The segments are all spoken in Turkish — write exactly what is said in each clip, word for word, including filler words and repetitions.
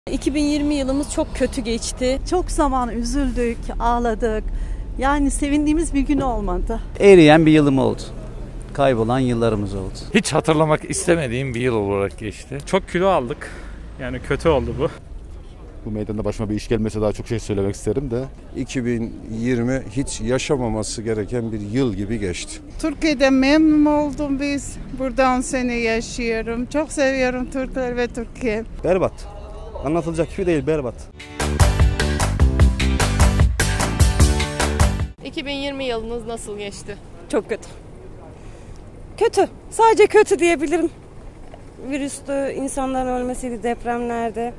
iki bin yirmi yılımız çok kötü geçti. Çok zaman üzüldük, ağladık. Yani sevindiğimiz bir gün olmadı. Eriyen bir yılım oldu. Kaybolan yıllarımız oldu. Hiç hatırlamak istemediğim bir yıl olarak geçti. Çok kilo aldık. Yani kötü oldu bu. Bu meydanda başıma bir iş gelmese daha çok şey söylemek isterim de. iki bin yirmi hiç yaşamaması gereken bir yıl gibi geçti. Türkiye'de memnun oldum biz. Burada on sene yaşıyorum. Çok seviyorum Türkler ve Türkiye. Berbat. Anlatılacak gibi değil, berbat. iki bin yirmi yılınız nasıl geçti? Çok kötü. Kötü. Sadece kötü diyebilirim. Virüstü, insanların ölmesiydi, depremlerde.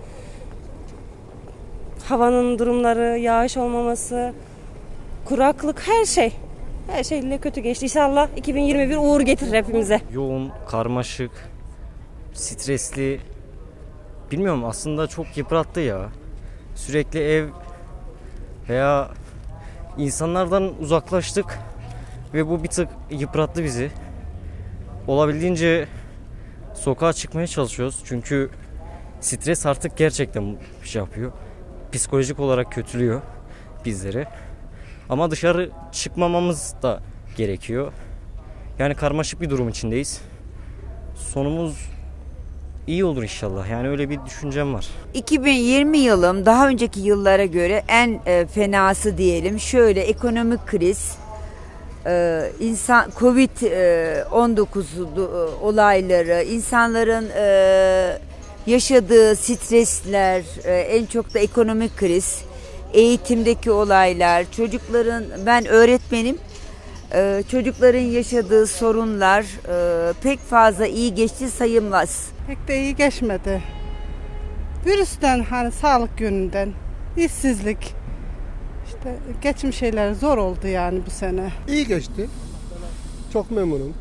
Havanın durumları, yağış olmaması, kuraklık, her şey. Her şeyle kötü geçti. İnşallah iki bin yirmi bir uğur getirir hepimize. Yoğun, karmaşık, stresli. Bilmiyorum, aslında çok yıprattı ya. Sürekli ev veya insanlardan uzaklaştık ve bu bir tık yıprattı bizi. Olabildiğince sokağa çıkmaya çalışıyoruz çünkü stres artık gerçekten bir şey yapıyor. Psikolojik olarak kötülüyor bizleri. Ama dışarı çıkmamamız da gerekiyor. Yani karmaşık bir durum içindeyiz. Sonumuz iyi olur inşallah. Yani öyle bir düşüncem var. iki bin yirmi yılım daha önceki yıllara göre en e, fenası diyelim. Şöyle ekonomik kriz, e, insan kovid on dokuz e, olayları, insanların e, yaşadığı stresler, e, en çok da ekonomik kriz, eğitimdeki olaylar, çocukların, ben öğretmenim. Ee, çocukların yaşadığı sorunlar e, pek fazla iyi geçti sayılmaz. Pek de iyi geçmedi. Virüsten, hani sağlık yönünden, işsizlik, işte geçmiş şeyler zor oldu yani bu sene. İyi geçti. Çok memnunum.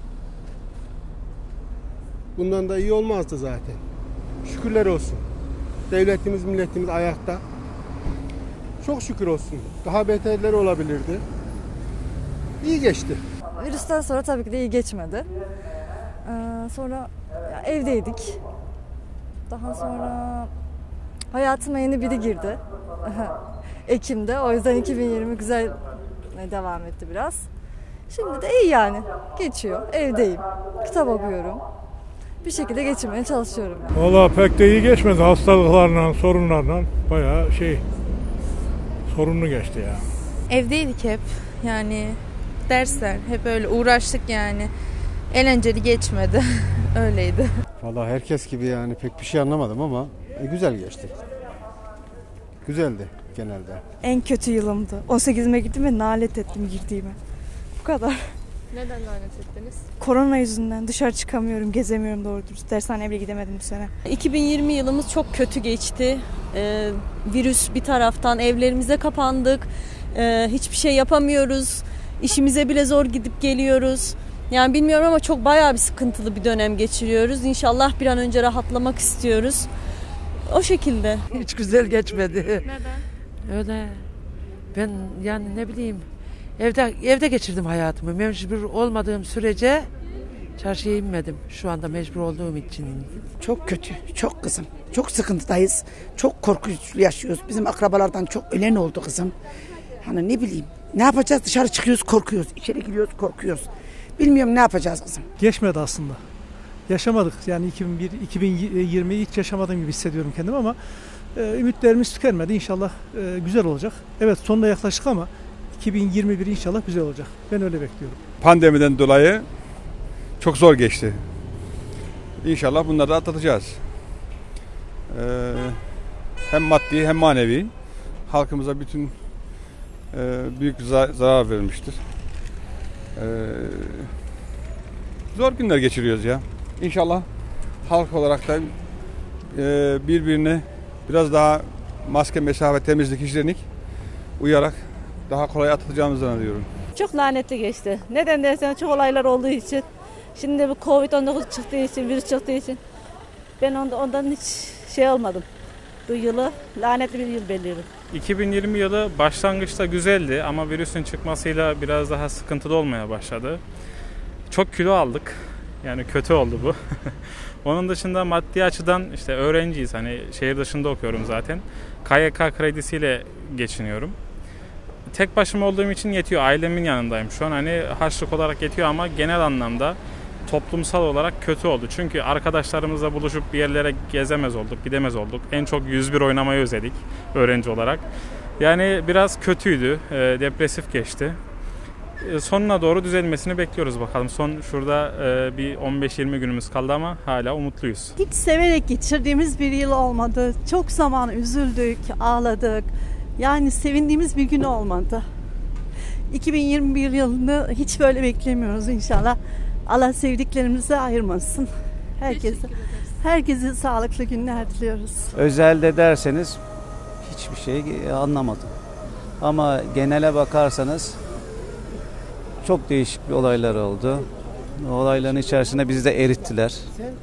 Bundan da iyi olmazdı zaten. Şükürler olsun. Devletimiz, milletimiz ayakta. Çok şükür olsun. Daha beterleri olabilirdi. İyi geçti. Virüsten sonra tabii ki de iyi geçmedi. Ee, sonra ya, evdeydik. Daha sonra hayatıma yeni biri girdi. Ekim'de. O yüzden iki bin yirmi güzel devam etti biraz. Şimdi de iyi yani. Geçiyor. Evdeyim. Kitap okuyorum. Bir şekilde geçirmeye çalışıyorum. Yani. Vallahi pek de iyi geçmedi. Hastalıklarla, sorunlarla bayağı şey sorunlu geçti ya. Evdeydik hep. Yani dersler hep öyle uğraştık yani. Eğlenceli geçmedi. Öyleydi. Vallahi herkes gibi yani pek bir şey anlamadım ama e, güzel geçti. Güzeldi genelde. En kötü yılımdı. on sekizime gittim ve nalet ettim girdiğime. Bu kadar. Neden lanet ettiniz? Korona yüzünden dışarı çıkamıyorum, gezemiyorum doğru dürüst. Dershaneye bile gidemedim bu sene. iki bin yirmi yılımız çok kötü geçti. Ee, virüs bir taraftan, evlerimize kapandık. Ee, hiçbir şey yapamıyoruz. İşimize bile zor gidip geliyoruz. Yani bilmiyorum ama çok bayağı bir sıkıntılı bir dönem geçiriyoruz. İnşallah bir an önce rahatlamak istiyoruz. O şekilde. Hiç güzel geçmedi. Neden? Öyle. Ben yani ne bileyim evde evde geçirdim hayatımı. Mecbur olmadığım sürece çarşıya inmedim. Şu anda mecbur olduğum için. Çok kötü, çok kızım. Çok sıkıntıdayız. Çok korkunç yaşıyoruz. Bizim akrabalardan çok ölen oldu kızım. Hani ne bileyim. Ne yapacağız? Dışarı çıkıyoruz, korkuyoruz. İçeri giriyoruz, korkuyoruz. Bilmiyorum ne yapacağız kızım. Geçmedi aslında. Yaşamadık. Yani iki bin bir iki bin yirmiyi hiç yaşamadığım gibi hissediyorum kendimi ama e, ümitlerimiz tükenmedi. İnşallah e, güzel olacak. Evet sonuna yaklaştık ama iki bin yirmi bir inşallah güzel olacak. Ben öyle bekliyorum. Pandemiden dolayı çok zor geçti. İnşallah bunları da atlatacağız. Ee, hem maddi hem manevi halkımıza bütün e, büyük zarar vermiştir. Ee, zor günler geçiriyoruz ya. İnşallah halk olarak da e, birbirine biraz daha maske, mesafe, temizlik, hijyenik uyarak daha kolay atlatacağımızı zannediyorum. Çok lanetli geçti. Neden dersen çok olaylar olduğu için. Şimdi bu kovid on dokuz çıktığı için, virüs çıktığı için ben ondan, ondan hiç şey olmadım. Bu yılı lanetli bir yıl belirliyorum. iki bin yirmi yılı başlangıçta güzeldi ama virüsün çıkmasıyla biraz daha sıkıntılı olmaya başladı. Çok kilo aldık. Yani kötü oldu bu. Onun dışında maddi açıdan işte öğrenciyiz. Hani şehir dışında okuyorum zaten. K Y K kredisiyle geçiniyorum. Tek başıma olduğum için yetiyor. Ailemin yanındayım şu an. Hani harçlık olarak yetiyor ama genel anlamda toplumsal olarak kötü oldu. Çünkü arkadaşlarımızla buluşup bir yerlere gezemez olduk, gidemez olduk. En çok yüz bir oynamayı özledik öğrenci olarak. Yani biraz kötüydü, e, depresif geçti. E, sonuna doğru düzelmesini bekliyoruz bakalım. Son şurada e, bir on beş yirmi günümüz kaldı ama hala umutluyuz. Hiç severek geçirdiğimiz bir yıl olmadı. Çok zaman üzüldük, ağladık. Yani sevindiğimiz bir gün olmadı. iki bin yirmi bir yılını hiç böyle beklemiyoruz inşallah. Allah sevdiklerimizi ayırmasın. Herkese, herkese sağlıklı günler diliyoruz. Özelde derseniz hiçbir şey anlamadım. Ama genele bakarsanız çok değişik bir olaylar oldu. O olayların içerisinde bizi de erittiler.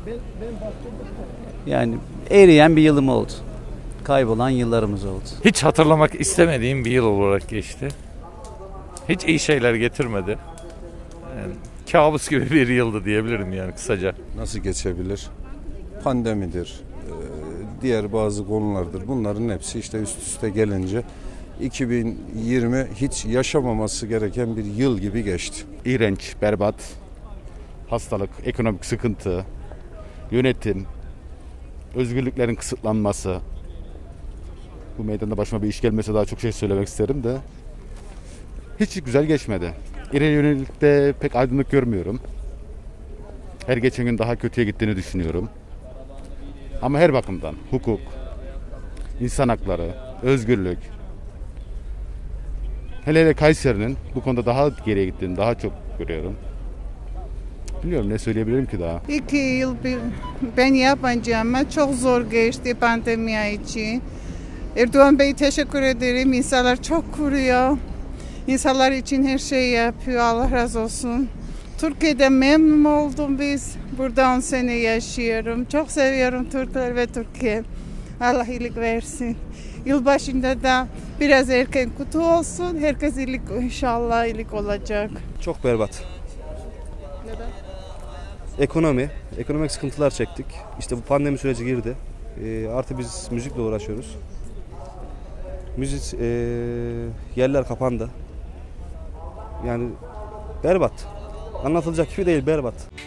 Yani eriyen bir yılım oldu. Kaybolan yıllarımız oldu. Hiç hatırlamak istemediğim bir yıl olarak geçti. Hiç iyi şeyler getirmedi. Yani kabus gibi bir yıldı diyebilirim yani kısaca. Nasıl geçebilir? Pandemidir, diğer bazı konulardır. Bunların hepsi işte üst üste gelince iki bin yirmi hiç yaşamaması gereken bir yıl gibi geçti. İğrenç, berbat, hastalık, ekonomik sıkıntı, yönetim, özgürlüklerin kısıtlanması. Bu meydanda başıma bir iş gelmese daha çok şey söylemek isterim de hiç güzel geçmedi. İleri yönelikte pek aydınlık görmüyorum. Her geçen gün daha kötüye gittiğini düşünüyorum. Ama her bakımdan hukuk, insan hakları, özgürlük, hele hele Kayseri'nin bu konuda daha geriye gittiğini daha çok görüyorum. Bilmiyorum ne söyleyebilirim ki daha. İki yıl bir, ben yabancı ama çok zor geçti pandemi için. Erdoğan Bey teşekkür ederim. İnsanlar çok kuruyor. İnsanlar için her şeyi yapıyor. Allah razı olsun. Türkiye'de memnun oldum biz. Burada on sene yaşıyorum. Çok seviyorum Türkler ve Türkiye. Allah iyilik versin. Yılbaşında da biraz erken kutu olsun. Herkes iyilik, inşallah iyilik olacak. Çok berbat. Neden? Ekonomi, ekonomik sıkıntılar çektik. İşte bu pandemi süreci girdi. E, artı biz müzikle uğraşıyoruz. Müzik e, yerler kapandı. Yani berbat. Anlatılacak gibi değil, berbat.